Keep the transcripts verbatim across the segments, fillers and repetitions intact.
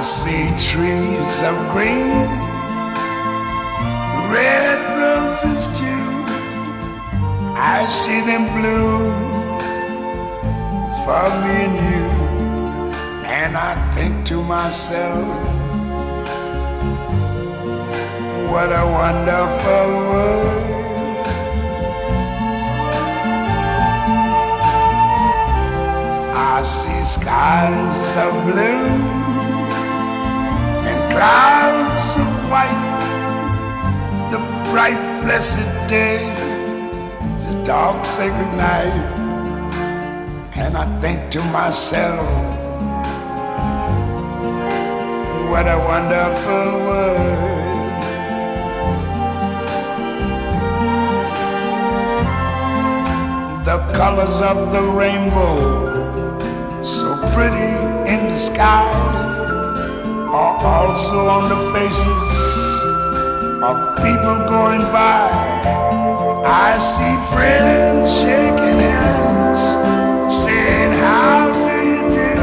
see trees of green, red roses too. I see them bloom for me and you. And I think to myself, what a wonderful world. I see skies of blue and clouds of white, the bright blessed day, the dark sacred night. And I think to myself, what a wonderful world. The colors of the rainbow, so pretty in the sky, are also on the faces of people going by. I see friends shaking hands, saying, how do you do?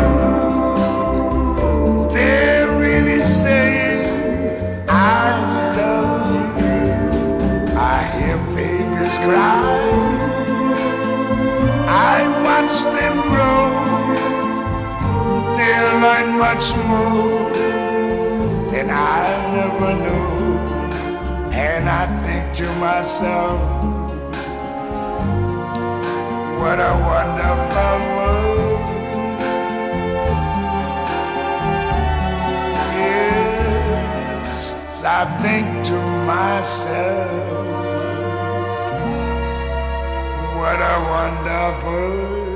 They're really saying, I love you. I hear babies cry, I watch them grow. They'll learn much more than I never knew. And I think to myself, what a wonderful world. Yes, I think to myself, what a wonderful world.